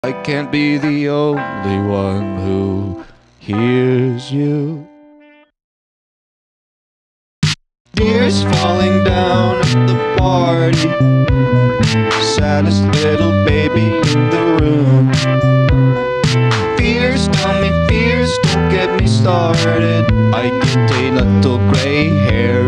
I can't be the only one who hears you. Tears falling down at the party, saddest little baby in the room. Fears, tell me fears, don't get me started. I get a little gray hair